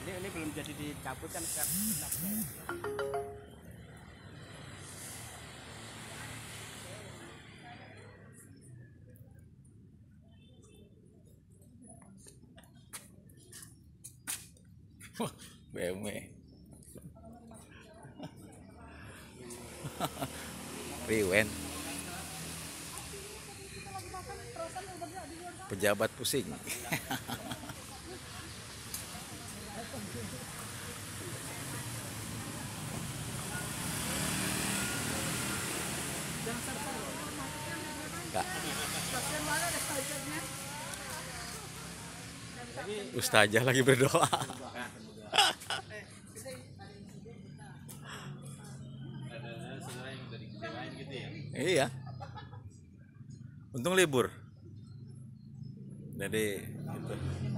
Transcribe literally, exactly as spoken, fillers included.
Ini, ini belum jadi dicabut kan sekarang. Wah, B M W. Riwen. Pejabat pusing. Kak. Ustazah lagi berdoa. Iya. Untung libur. Jadi gitu.